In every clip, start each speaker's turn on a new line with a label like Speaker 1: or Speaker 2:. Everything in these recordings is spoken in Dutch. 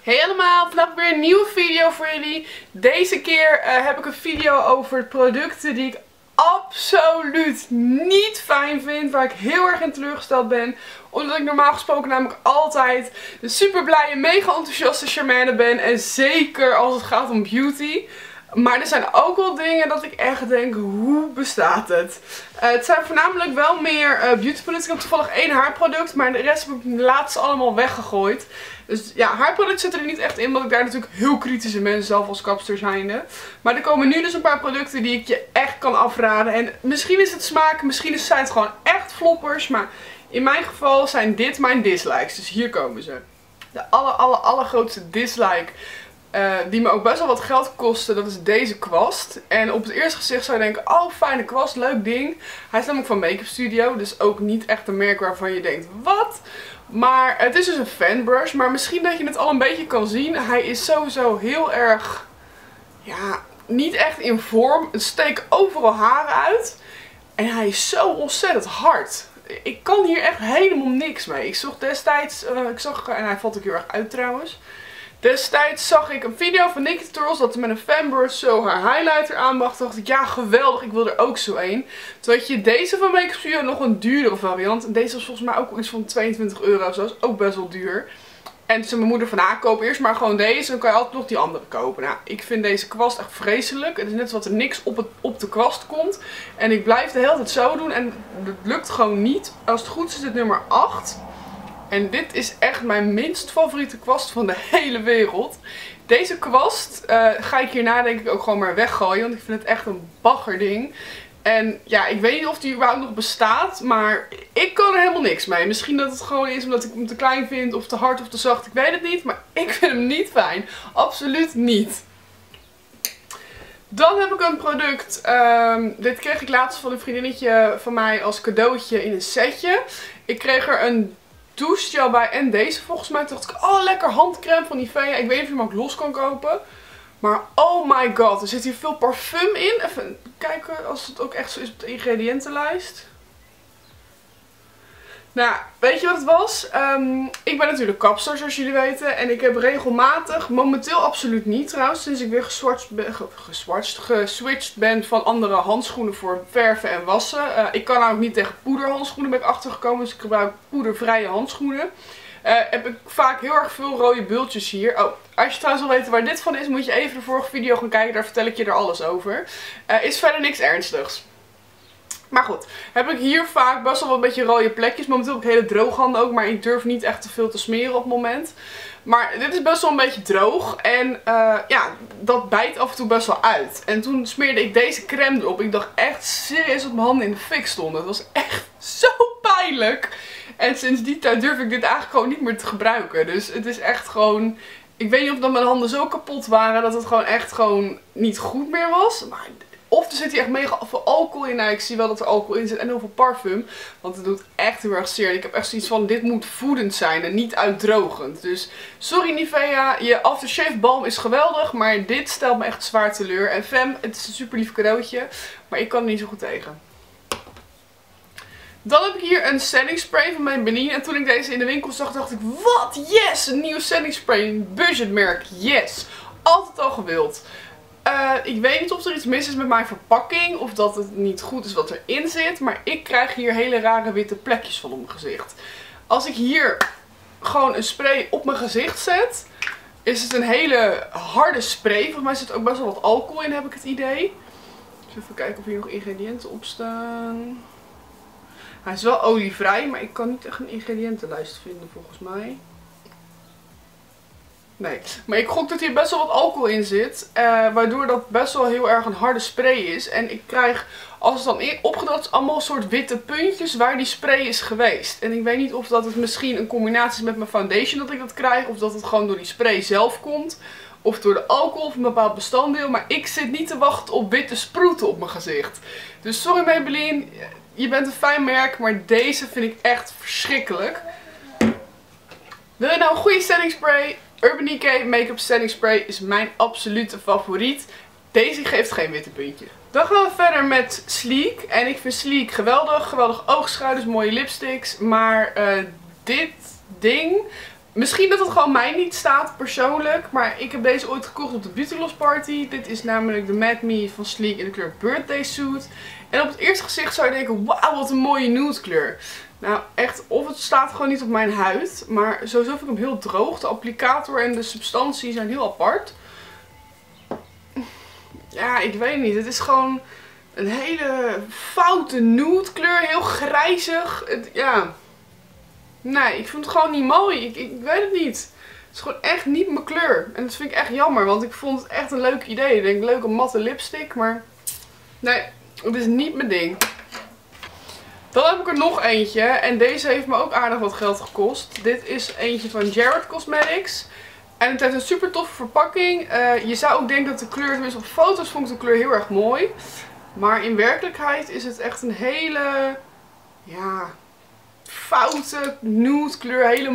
Speaker 1: Hey allemaal, vandaag weer een nieuwe video voor jullie. Deze keer heb ik een video over producten die ik absoluut niet fijn vind. Waar ik heel erg in teleurgesteld ben. Omdat ik normaal gesproken namelijk altijd de super blije, mega enthousiaste Charmaine ben. En zeker als het gaat om beauty. Maar er zijn ook wel dingen dat ik echt denk, hoe bestaat het? Het zijn voornamelijk wel meer beautyproducten. Ik heb toevallig 1 haarproduct, maar de rest heb ik laatst allemaal weggegooid. Dus ja, haarproducten zitten er niet echt in, omdat ik daar natuurlijk heel kritisch in ben, zelf als kapster zijnde. Maar er komen nu dus een paar producten die ik je echt kan afraden. En misschien is het smaak, misschien zijn het gewoon echt floppers. Maar in mijn geval zijn dit mijn dislikes. Dus hier komen ze. De allergrootste dislike. Die me ook best wel wat geld kostte, dat is deze kwast. En op het eerste gezicht zou je denken, oh fijne kwast, leuk ding. Hij is namelijk van Make-up Studio, dus ook niet echt een merk waarvan je denkt, wat? Maar het is dus een fanbrush, maar misschien dat je het al een beetje kan zien. Hij is sowieso heel erg, ja, niet echt in vorm. Het steekt overal haren uit. En hij is zo ontzettend hard. Ik kan hier echt helemaal niks mee. Ik zag destijds, en hij valt ook heel erg uit trouwens. Destijds zag ik een video van Nikki Tutorials dat ze met een fanbrush zo haar highlighter aanbracht. Toen dacht ik, ja geweldig, ik wil er ook zo een. Toen had je deze van Make-up Studio, nog een duurdere variant. En deze was volgens mij ook iets van 22 euro, zo, dat is ook best wel duur. En toen zei mijn moeder van, koop eerst maar gewoon deze, dan kan je altijd nog die andere kopen. Nou, ik vind deze kwast echt vreselijk. Het is net alsof er niks op de kwast komt. En ik blijf de hele tijd zo doen en het lukt gewoon niet. Als het goed is, is het nummer 8. En dit is echt mijn minst favoriete kwast van de hele wereld. Deze kwast ga ik hierna denk ik ook gewoon maar weggooien. Want ik vind het echt een baggerding. En ja, ik weet niet of die überhaupt nog bestaat. Maar ik kan er helemaal niks mee. Misschien dat het gewoon is omdat ik hem te klein vind. Of te hard of te zacht. Ik weet het niet. Maar ik vind hem niet fijn. Absoluut niet. Dan heb ik een product. Dit kreeg ik laatst van een vriendinnetje van mij als cadeautje in een setje. Ik kreeg er een douchegel bij en deze volgens mij. Toen dacht ik, oh lekker handcrème van Nivea. Ik weet niet of je hem ook los kan kopen. Maar oh my god, er zit hier veel parfum in. Even kijken als het ook echt zo is op de ingrediëntenlijst. Nou, weet je wat het was? Ik ben natuurlijk kapster, zoals jullie weten. En ik heb regelmatig, momenteel absoluut niet trouwens, sinds ik weer geswitcht ben van andere handschoenen voor verven en wassen. Ik kan namelijk niet tegen poederhandschoenen, ben ik achtergekomen. Dus ik gebruik poedervrije handschoenen. Heb ik vaak heel erg veel rode bultjes hier. Oh, als je trouwens wil weten waar dit van is, moet je even de vorige video gaan kijken. Daar vertel ik je er alles over. Is verder niks ernstigs. Maar goed, heb ik hier vaak best wel een beetje rode plekjes. Momenteel heb ik hele droge handen ook, maar ik durf niet echt te veel te smeren op het moment. Maar dit is best wel een beetje droog en ja, dat bijt af en toe best wel uit. En toen smeerde ik deze crème erop. Ik dacht echt serieus dat mijn handen in de fik stonden. Het was echt zo pijnlijk. En sinds die tijd durf ik dit eigenlijk gewoon niet meer te gebruiken. Dus het is echt gewoon, ik weet niet of dat mijn handen zo kapot waren dat het gewoon echt gewoon niet goed meer was. Maar of er zit hier echt mega veel alcohol in. Nou, ik zie wel dat er alcohol in zit en heel veel parfum. Want het doet echt heel erg zeer. Ik heb echt zoiets van, dit moet voedend zijn en niet uitdrogend. Dus sorry Nivea, je aftershave balm is geweldig. Maar dit stelt me echt zwaar teleur. En Fem, het is een super lief cadeautje. Maar ik kan er niet zo goed tegen. Dan heb ik hier een setting spray van Maybelline. En toen ik deze in de winkel zag, dacht ik, wat? Yes! Een nieuwe setting spray. Een budgetmerk. Yes! Altijd al gewild. Ik weet niet of er iets mis is met mijn verpakking. Of dat het niet goed is wat erin zit. Maar ik krijg hier hele rare witte plekjes van op mijn gezicht. Als ik hier gewoon een spray op mijn gezicht zet, is het een hele harde spray. Volgens mij zit er ook best wel wat alcohol in, heb ik het idee. Dus even kijken of hier nog ingrediënten op staan. Hij is wel olievrij, maar ik kan niet echt een ingrediëntenlijst vinden volgens mij. Nee, maar ik gok dat hier best wel wat alcohol in zit. Waardoor dat best wel heel erg een harde spray is. En ik krijg, als het dan opgedroogd is, allemaal soort witte puntjes waar die spray is geweest. En ik weet niet of dat het misschien een combinatie is met mijn foundation dat ik dat krijg. Of dat het gewoon door die spray zelf komt. Of door de alcohol of een bepaald bestanddeel. Maar ik zit niet te wachten op witte sproeten op mijn gezicht. Dus sorry Maybelline, je bent een fijn merk, maar deze vind ik echt verschrikkelijk. Wil je nou een goede setting spray? Urban Decay Make-up Setting Spray is mijn absolute favoriet. Deze geeft geen witte puntje. Dan gaan we verder met Sleek. En ik vind Sleek geweldig. Geweldig oogschuiders, mooie lipsticks. Maar dit ding Misschien dat het gewoon mij niet staat persoonlijk. Maar ik heb deze ooit gekocht op de Beauty Loss Party. Dit is namelijk de Mad Me van Sleek in de kleur Birthday Suit. En op het eerste gezicht zou je denken, wauw, wat een mooie nude kleur. Nou echt, of het staat gewoon niet op mijn huid. Maar sowieso vind ik hem heel droog. De applicator en de substantie zijn heel apart. Ja, ik weet niet. Het is gewoon een hele foute nude kleur. Heel grijzig. Ja. Nee, ik vind het gewoon niet mooi. Ik weet het niet. Het is gewoon echt niet mijn kleur. En dat vind ik echt jammer. Want ik vond het echt een leuk idee. Ik denk, leuke matte lipstick. Maar nee, het is niet mijn ding. Dan heb ik er nog eentje. En deze heeft me ook aardig wat geld gekost. Dit is eentje van Jared Cosmetics. En het heeft een super toffe verpakking. Je zou ook denken dat de kleur, tenminste op foto's vond ik de kleur heel erg mooi. Maar in werkelijkheid is het echt een hele, ja, foute nude kleur. Hele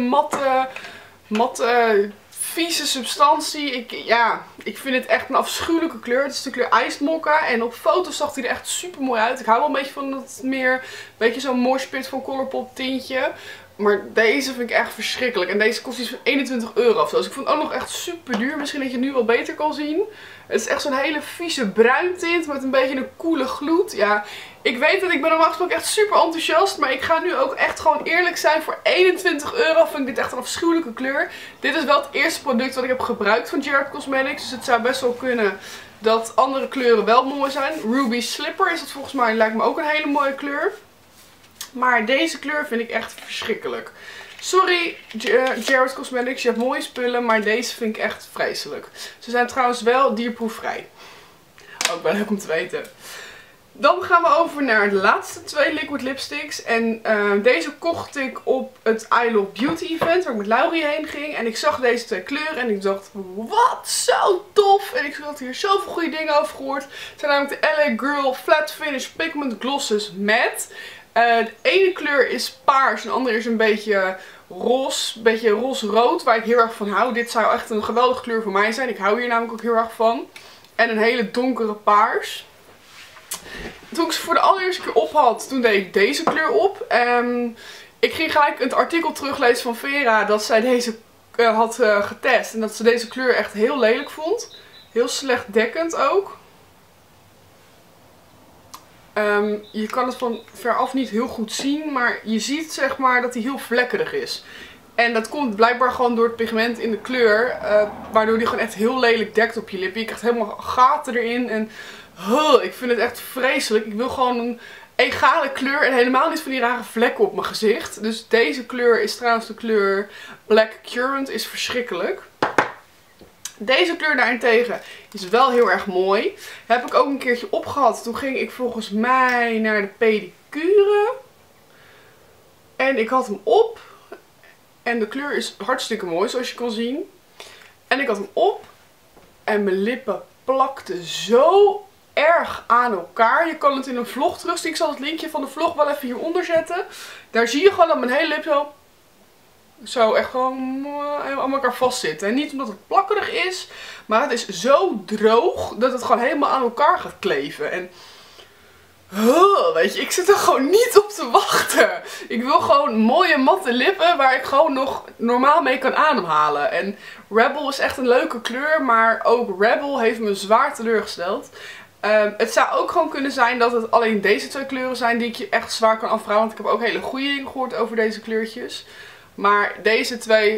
Speaker 1: matte, vieze substantie. Ik vind het echt een afschuwelijke kleur. Het is de kleur ijsmokka. En op foto's zag hij er echt super mooi uit. Ik hou wel een beetje van dat meer, een beetje zo'n moshpit van Colourpop tintje. Maar deze vind ik echt verschrikkelijk. En deze kost iets van 21 euro of zo. Dus ik vond het ook nog echt super duur. Misschien dat je het nu wel beter kan zien. Het is echt zo'n hele vieze bruin tint met een beetje een koele gloed. Ja, ik weet dat ik ben normaal gesproken echt super enthousiast. Maar ik ga nu ook echt gewoon eerlijk zijn. Voor 21 euro vind ik dit echt een afschuwelijke kleur. Dit is wel het eerste product wat ik heb gebruikt van Jared Cosmetics. Dus het zou best wel kunnen dat andere kleuren wel mooi zijn. Ruby Slipper is het volgens mij. Lijkt me ook een hele mooie kleur. Maar deze kleur vind ik echt verschrikkelijk. Sorry Jared Cosmetics, je hebt mooie spullen, maar deze vind ik echt vreselijk. Ze zijn trouwens wel dierproefvrij. Ook wel leuk om te weten. Dan gaan we over naar de laatste twee liquid lipsticks. En deze kocht ik op het I Love Beauty event waar ik met Laurie heen ging. En ik zag deze twee kleuren en ik dacht, wat zo tof. En ik had hier zoveel goede dingen over gehoord. Het zijn namelijk de LA Girl Flat Finish Pigment Glosses Matte. De ene kleur is paars en de andere is een beetje roze, een beetje roze-rood, waar ik heel erg van hou. Dit zou echt een geweldige kleur voor mij zijn. Ik hou hier namelijk ook heel erg van. En een hele donkere paars. Toen ik ze voor de allereerste keer op had, toen deed ik deze kleur op. Ik ging gelijk het artikel teruglezen van Vera dat zij deze had getest. En dat ze deze kleur echt heel lelijk vond. Heel slecht dekkend ook. Je kan het van veraf niet heel goed zien, maar je ziet zeg maar dat hij heel vlekkerig is. En dat komt blijkbaar gewoon door het pigment in de kleur, waardoor die gewoon echt heel lelijk dekt op je lippen. Je krijgt helemaal gaten erin en ik vind het echt vreselijk. Ik wil gewoon een egale kleur en helemaal niet van die rare vlekken op mijn gezicht. Dus deze kleur is trouwens de kleur Black Currant, is verschrikkelijk. Deze kleur daarentegen is wel heel erg mooi. Heb ik ook een keertje opgehad. Toen ging ik volgens mij naar de pedicure. En ik had hem op. En de kleur is hartstikke mooi zoals je kan zien. En ik had hem op. En mijn lippen plakten zo erg aan elkaar. Je kan het in een vlog terugzien. Ik zal het linkje van de vlog wel even hieronder zetten. Daar zie je gewoon dat mijn hele lip zo echt gewoon aan elkaar vastzitten. En niet omdat het plakkerig is, maar het is zo droog dat het gewoon helemaal aan elkaar gaat kleven. En weet je, ik zit er gewoon niet op te wachten. Ik wil gewoon mooie matte lippen waar ik gewoon nog normaal mee kan ademhalen. En Rebel is echt een leuke kleur, maar ook Rebel heeft me zwaar teleurgesteld. Het zou ook gewoon kunnen zijn dat het alleen deze twee kleuren zijn die ik je echt zwaar kan afvragen. Want ik heb ook hele goede dingen gehoord over deze kleurtjes. Maar deze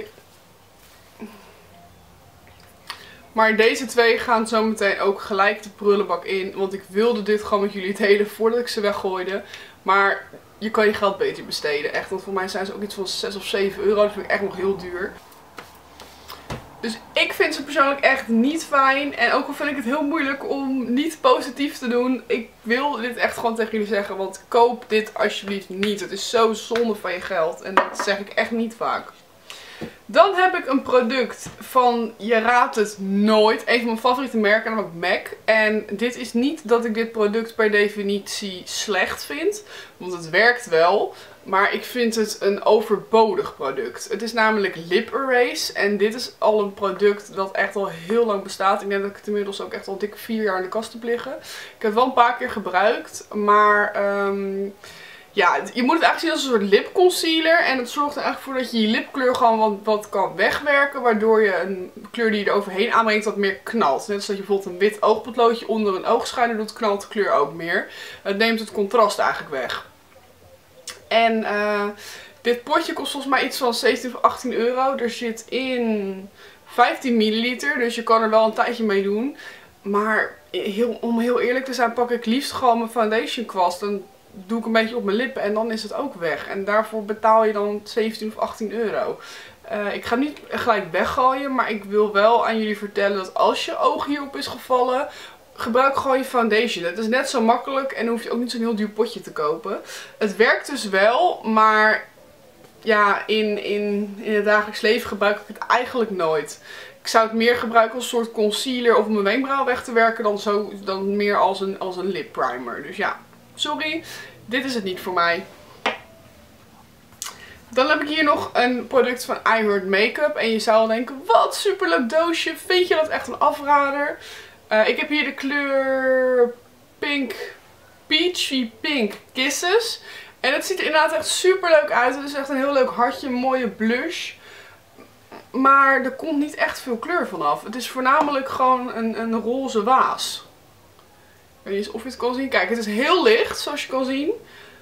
Speaker 1: twee gaan zo meteen ook gelijk de prullenbak in. Want ik wilde dit gewoon met jullie delen voordat ik ze weggooide. Maar je kan je geld beter besteden. Echt, want voor mij zijn ze ook iets van 6 of 7 euro. Dat vind ik echt nog heel duur. Dus ik vind ze persoonlijk echt niet fijn. En ook al vind ik het heel moeilijk om niet positief te doen. Ik wil dit echt gewoon tegen jullie zeggen. Want koop dit alsjeblieft niet. Het is zo zonde van je geld. En dat zeg ik echt niet vaak. Dan heb ik een product van, je raadt het nooit, een van mijn favoriete merken, namelijk MAC. En dit is niet dat ik dit product per definitie slecht vind, want het werkt wel. Maar ik vind het een overbodig product. Het is namelijk Lip Erase. En dit is al een product dat echt al heel lang bestaat. Ik denk dat ik het inmiddels ook echt al dik 4 jaar in de kast heb liggen. Ik heb het wel een paar keer gebruikt, maar ja, je moet het eigenlijk zien als een soort lipconcealer. En het zorgt er eigenlijk voor dat je je lipkleur gewoon wat kan wegwerken. Waardoor je een kleur die je er overheen aanbrengt wat meer knalt. Net als dat je bijvoorbeeld een wit oogpotloodje onder een oogschaduw doet, knalt de kleur ook meer. Het neemt het contrast eigenlijk weg. En dit potje kost volgens mij iets van 17 of 18 euro. Er zit in 15 milliliter, dus je kan er wel een tijdje mee doen. Maar om heel eerlijk te zijn pak ik liefst gewoon mijn foundation kwast. Dan doe ik een beetje op mijn lippen en dan is het ook weg. En daarvoor betaal je dan 17 of 18 euro. Ik ga niet gelijk weggooien, maar ik wil wel aan jullie vertellen dat als je oog hierop is gevallen, gebruik gewoon je foundation. Het is net zo makkelijk en dan hoef je ook niet zo'n heel duur potje te kopen. Het werkt dus wel, maar ja, in het dagelijks leven gebruik ik het eigenlijk nooit. Ik zou het meer gebruiken als een soort concealer of om mijn wenkbrauw weg te werken dan meer als een lip primer. Dus ja, sorry, dit is het niet voor mij. Dan heb ik hier nog een product van I Heart Makeup. En je zou al denken, wat superleuk doosje. Vind je dat echt een afrader? Ik heb hier de kleur Peachy Pink Kisses. En het ziet er inderdaad echt super leuk uit. Het is echt een heel leuk hartje, een mooie blush. Maar er komt niet echt veel kleur vanaf. Het is voornamelijk gewoon een roze waas. Ik weet niet of je het kan zien. Kijk, het is heel licht, zoals je kan zien.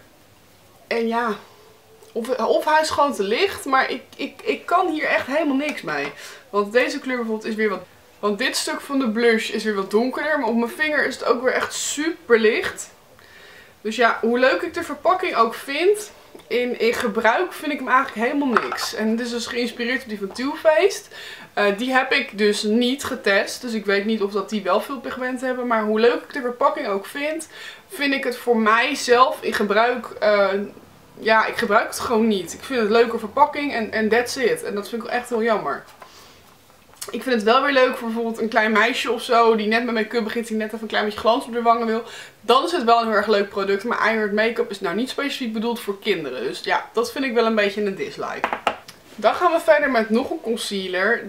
Speaker 1: En ja, of hij is gewoon te licht. Maar ik kan hier echt helemaal niks mee. Want deze kleur bijvoorbeeld is weer wat... Want dit stuk van de blush is weer wat donkerder. Maar op mijn vinger is het ook weer echt super licht. Dus ja, hoe leuk ik de verpakking ook vind, in gebruik vind ik hem eigenlijk helemaal niks. En dit is dus geïnspireerd op die van Too Faced. Die heb ik dus niet getest. Dus ik weet niet of dat die wel veel pigment hebben. Maar hoe leuk ik de verpakking ook vind ik het voor mijzelf in gebruik... ja, ik gebruik het gewoon niet. Ik vind het een leuke verpakking en that's it. En dat vind ik echt heel jammer. Ik vind het wel weer leuk voor bijvoorbeeld een klein meisje of zo die net met make-up begint, die net even een klein beetje glans op de wangen wil. Dan is het wel een heel erg leuk product. Maar I Heart Makeup is nou niet specifiek bedoeld voor kinderen. Dus ja, dat vind ik wel een beetje een dislike. Dan gaan we verder met nog een concealer.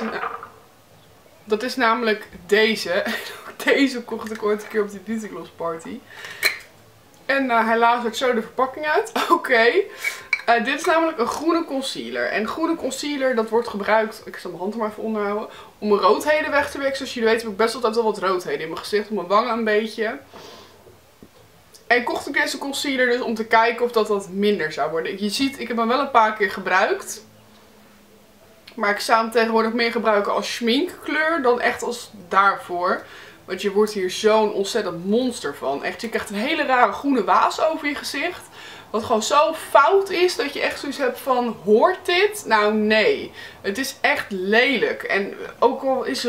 Speaker 1: Dat is namelijk deze. Deze kocht ik ooit een keer op de Beauty Gloss Party. En hij lazert zo de verpakking uit. Oké. Dit is namelijk een groene concealer. En groene concealer, dat wordt gebruikt, ik zal mijn hand er maar even onder houden, om roodheden weg te werken. Zoals jullie weten heb ik best altijd wel wat roodheden in mijn gezicht, op mijn wangen een beetje. En kocht ik deze concealer dus om te kijken of dat minder zou worden. Je ziet, ik heb hem wel een paar keer gebruikt. Maar ik zou hem tegenwoordig meer gebruiken als schminkkleur dan echt als daarvoor. Want je wordt hier zo'n ontzettend monster van. Echt, je krijgt een hele rare groene waas over je gezicht. Wat gewoon zo fout is dat je echt zoiets hebt van, hoort dit? Nou nee, het is echt lelijk. En ook al is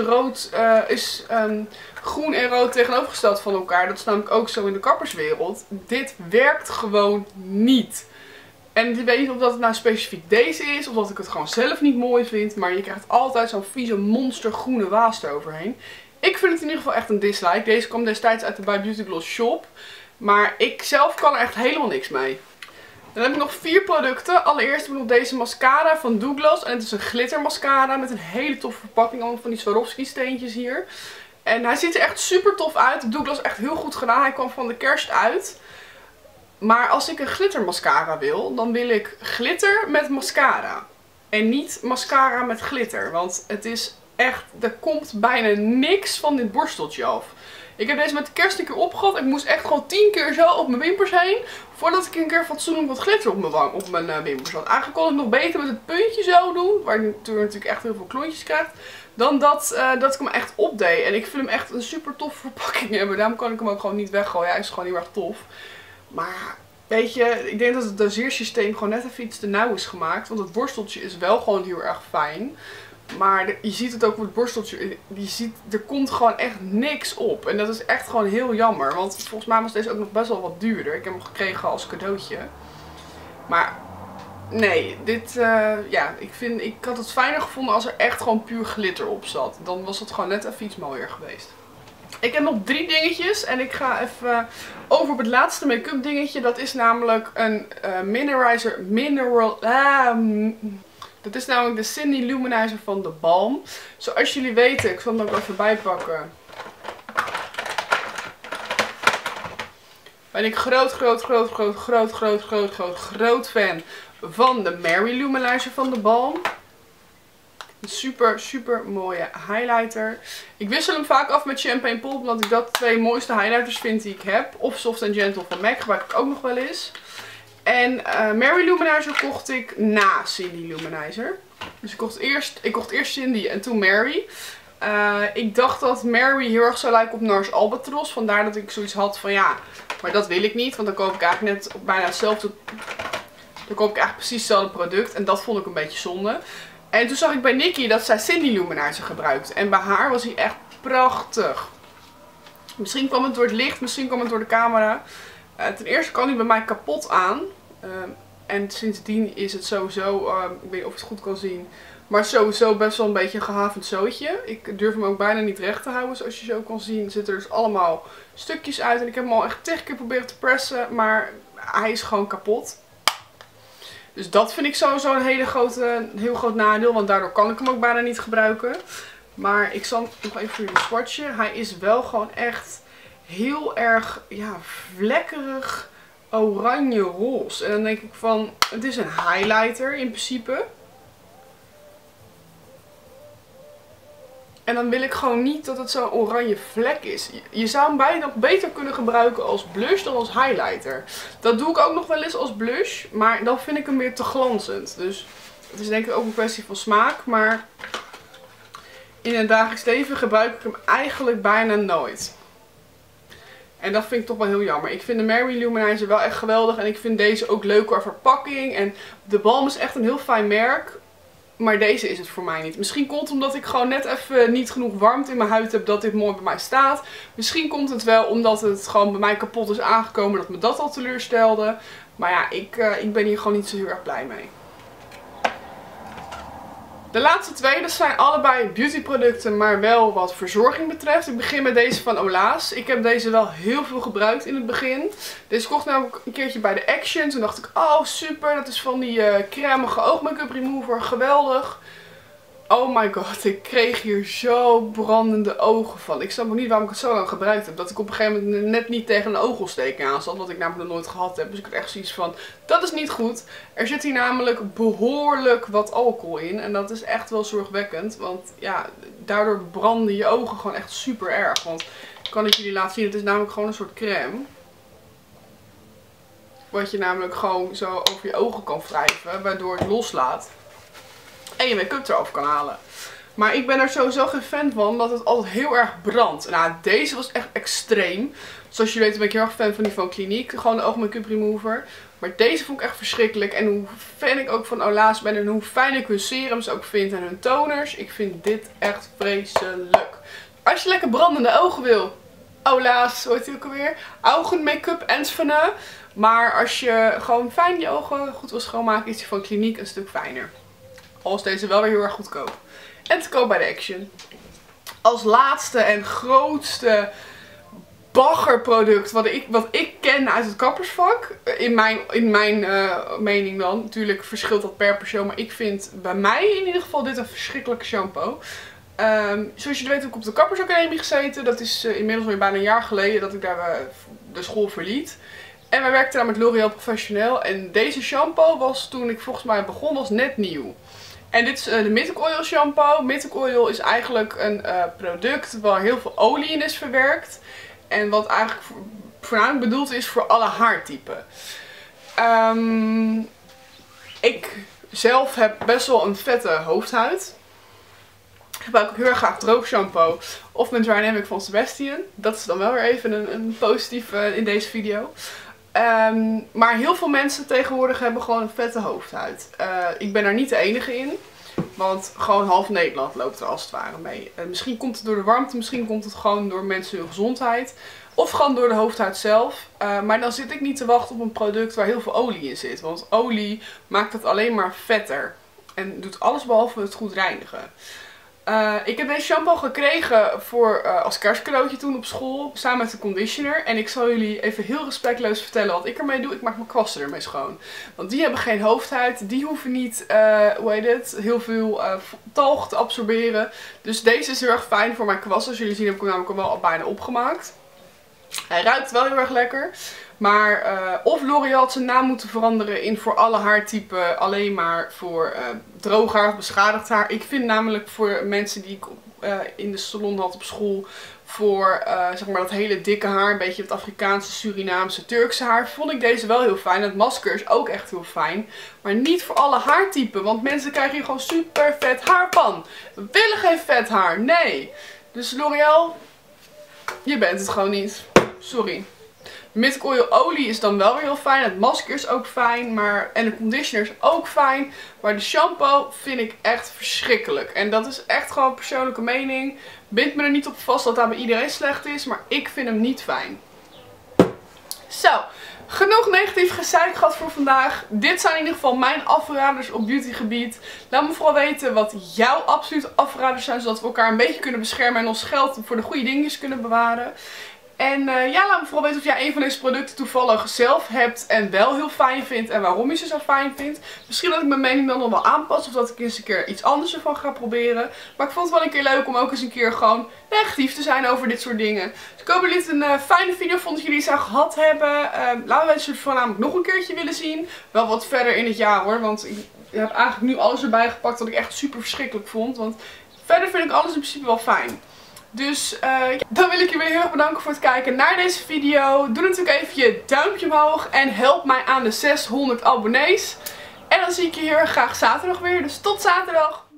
Speaker 1: groen en rood tegenovergesteld van elkaar, dat is namelijk ook zo in de kapperswereld. Dit werkt gewoon niet. En ik weet niet of dat het nou specifiek deze is, of dat ik het gewoon zelf niet mooi vind. Maar je krijgt altijd zo'n vieze monster groene waas eroverheen. Ik vind het in ieder geval echt een dislike. Deze kwam destijds uit de By Beauty Gloss shop. Maar ik zelf kan er echt helemaal niks mee. Dan heb ik nog 4 producten. Allereerst heb ik nog deze mascara van Douglas. En het is een glitter mascara met een hele toffe verpakking. Allemaal van die Swarovski steentjes hier. En hij ziet er echt super tof uit. Douglas echt heel goed gedaan. Hij kwam van de kerst uit. Maar als ik een glitter mascara wil, dan wil ik glitter met mascara. En niet mascara met glitter. Want het is echt, er komt bijna niks van dit borsteltje af. Ik heb deze met de kerst een keer opgehad. Ik moest echt gewoon 10 keer zo op mijn wimpers heen. Voordat ik een keer fatsoenlijk wat glitter op mijn wimpers had. Eigenlijk kon ik nog beter met het puntje zo doen. Waar je natuurlijk echt heel veel klontjes krijgt. Dan dat ik hem echt opdeed. En ik vind hem echt een super toffe verpakking hebben. Daarom kan ik hem ook gewoon niet weggooien. Hij is gewoon heel erg tof. Maar weet je, ik denk dat het doseersysteem gewoon net even iets te nauw is gemaakt. Want het borsteltje is wel gewoon heel erg fijn. Maar je ziet het ook op het borsteltje. Er komt gewoon echt niks op. En dat is echt gewoon heel jammer. Want volgens mij was deze ook nog best wel wat duurder. Ik heb hem gekregen als cadeautje. Maar nee, ja, ik had het fijner gevonden als er echt gewoon puur glitter op zat. Dan was het gewoon net even iets mooier geweest. Ik heb nog 3 dingetjes. En ik ga even over op het laatste make-up dingetje. Dat is namelijk een Dat is namelijk de Cindy Luminizer van The Balm. Zoals jullie weten, ik zal hem ook even bijpakken. ben ik groot fan van de Mary Luminizer van de Balm. Een super mooie highlighter. Ik wissel hem vaak af met Champagne Pop, omdat ik dat de twee mooiste highlighters vind die ik heb. Of Soft & Gentle van MAC, gebruik ik ook nog wel eens. En Mary Luminizer kocht ik na Cindy Luminizer. Dus ik kocht eerst Cindy en toen Mary. Ik dacht dat Mary heel erg zou lijken op NARS Albatros. Vandaar dat ik zoiets had van ja, maar dat wil ik niet. Want dan koop ik eigenlijk net bijna hetzelfde. Dan koop ik eigenlijk precies hetzelfde product. En dat vond ik een beetje zonde. En toen zag ik bij Nikki dat zij Cindy Luminizer gebruikt. En bij haar was hij echt prachtig. Misschien kwam het door het licht, misschien kwam het door de camera. Ten eerste kan hij bij mij kapot aan. En sindsdien is het sowieso, ik weet niet of je het goed kan zien, maar sowieso best wel een beetje een gehavend zootje. Ik durf hem ook bijna niet recht te houden. Zoals je zo kan zien zitten er dus allemaal stukjes uit. En ik heb hem al echt 10 keer proberen te pressen, maar hij is gewoon kapot. Dus dat vind ik sowieso een heel groot nadeel, want daardoor kan ik hem ook bijna niet gebruiken. Maar ik zal nog even voor jullie swatchen. Hij is wel gewoon echt heel erg vlekkerig oranje-roze. En dan denk ik van, het is een highlighter in principe. En dan wil ik gewoon niet dat het zo'n oranje vlek is. Je zou hem bijna nog beter kunnen gebruiken als blush dan als highlighter. Dat doe ik ook nog wel eens als blush, maar dan vind ik hem weer te glanzend. Dus het is denk ik ook een kwestie van smaak, maar in het dagelijks leven gebruik ik hem eigenlijk bijna nooit. En dat vind ik toch wel heel jammer. Ik vind de Mary Luminizer wel echt geweldig. En ik vind deze ook leuk qua verpakking. En de Balm is echt een heel fijn merk. Maar deze is het voor mij niet. Misschien komt het omdat ik gewoon net even niet genoeg warmte in mijn huid heb dat dit mooi bij mij staat. Misschien komt het wel omdat het gewoon bij mij kapot is aangekomen dat me dat al teleurstelde. Maar ja, ik ben hier gewoon niet zo heel erg blij mee. De laatste twee, dat zijn allebei beautyproducten, maar wel wat verzorging betreft. Ik begin met deze van Ola's. Ik heb deze wel heel veel gebruikt in het begin. Deze kocht namelijk een keertje bij de Action. Toen dacht ik, oh super, dat is van die cremige oogmake-up remover, geweldig. Oh my god, ik kreeg hier zo brandende ogen van. Ik snap ook niet waarom ik het zo lang gebruikt heb. Dat ik op een gegeven moment net niet tegen een oogontsteking aan zat. Wat ik namelijk nog nooit gehad heb. Dus ik had echt zoiets van, dat is niet goed. Er zit hier namelijk behoorlijk wat alcohol in. En dat is echt wel zorgwekkend. Want ja, daardoor branden je ogen gewoon echt super erg. Want ik kan het jullie laten zien. Het is namelijk gewoon een soort crème. Wat je namelijk gewoon zo over je ogen kan wrijven. Waardoor het loslaat. En je make-up eraf kan halen. Maar ik ben er sowieso geen fan van dat het altijd heel erg brandt. Nou, deze was echt extreem. Zoals je weet ben ik heel erg fan van die van Clinique. Gewoon de oogmake-up remover. Maar deze vond ik echt verschrikkelijk. En hoe fan ik ook van Ola's ben en hoe fijn ik hun serums ook vind en hun toners. Ik vind dit echt vreselijk. Als je lekker brandende ogen wil. Ola's, hoe heet die ook alweer? Ogen make-up en Svenne. Maar als je gewoon fijn je ogen goed wil schoonmaken is die van Clinique een stuk fijner. Al is deze wel weer heel erg goedkoop. En te koop bij de Action. Als laatste en grootste baggerproduct wat ik ken uit het kappersvak. In mijn mening dan. Natuurlijk verschilt dat per persoon. Maar ik vind bij mij in ieder geval dit een verschrikkelijke shampoo. Zoals je weet heb ik op de kappersacademie gezeten. Dat is inmiddels alweer bijna een jaar geleden dat ik daar de school verliet. En wij werkten daar met L'Oréal Professionnel. En deze shampoo was toen ik volgens mij begon was net nieuw. En dit is de Mythic Oil shampoo. Mythic Oil is eigenlijk een product waar heel veel olie in is verwerkt. En wat eigenlijk voornamelijk bedoeld is voor alle haartypen. Ik zelf heb best wel een vette hoofdhuid. Ik gebruik ook heel erg graag droog shampoo. Of mijn Dynamic van Sebastian. Dat is dan wel weer even een positief in deze video. Maar heel veel mensen tegenwoordig hebben gewoon een vette hoofdhuid. Ik ben er niet de enige in. Want gewoon half Nederland loopt er als het ware mee. Misschien komt het door de warmte, misschien komt het gewoon door mensen hun gezondheid. Of gewoon door de hoofdhuid zelf. Maar dan zit ik niet te wachten op een product waar heel veel olie in zit. Want olie maakt het alleen maar vetter. En doet alles behalve het goed reinigen. Ik heb deze shampoo gekregen als kerstcadeautje toen op school, samen met de conditioner. En ik zal jullie even heel respectloos vertellen wat ik ermee doe. Ik maak mijn kwasten ermee schoon. Want die hebben geen hoofdhuid, die hoeven niet, heel veel talg te absorberen. Dus deze is heel erg fijn voor mijn kwasten. Zoals jullie zien heb ik hem namelijk al wel bijna opgemaakt. Hij ruikt wel heel erg lekker. Maar of L'Oréal had zijn naam moeten veranderen in voor alle haartypen alleen maar voor droog haar of beschadigd haar. Ik vind namelijk voor mensen die ik in de salon had op school, voor zeg maar dat hele dikke haar, een beetje het Afrikaanse, Surinaamse, Turkse haar, vond ik deze wel heel fijn. Het masker is ook echt heel fijn. Maar niet voor alle haartypen, want mensen krijgen hier gewoon super vet haar van. We willen geen vet haar, nee. Dus L'Oréal, je bent het gewoon niet. Sorry. Midnight Oil olie is dan wel weer heel fijn. Het masker is ook fijn. En de conditioner is ook fijn. Maar de shampoo vind ik echt verschrikkelijk. En dat is echt gewoon een persoonlijke mening. Bind me er niet op vast dat dat bij iedereen slecht is. Maar ik vind hem niet fijn. Zo. Genoeg negatief gezeik gehad voor vandaag. Dit zijn in ieder geval mijn afraders op beautygebied. Laat me vooral weten wat jouw absolute afraders zijn. Zodat we elkaar een beetje kunnen beschermen en ons geld voor de goede dingetjes kunnen bewaren. En ja, laat me vooral weten of jij een van deze producten toevallig zelf hebt en wel heel fijn vindt en waarom je ze zo fijn vindt. Misschien dat ik mijn mening dan nog wel aanpas of dat ik eens een keer iets anders ervan ga proberen. Maar ik vond het wel een keer leuk om ook eens een keer gewoon negatief te zijn over dit soort dingen. Dus ik hoop dat jullie het een fijne video vonden, dat jullie iets aan gehad hebben. Laten we het voornamelijk nog een keertje willen zien. Wel wat verder in het jaar hoor, want ik heb eigenlijk nu alles erbij gepakt wat ik echt super verschrikkelijk vond. Want verder vind ik alles in principe wel fijn. Dus dan wil ik je weer heel erg bedanken voor het kijken naar deze video. Doe natuurlijk even je duimpje omhoog en help mij aan de 600 abonnees. En dan zie ik je heel erg graag zaterdag weer. Dus tot zaterdag!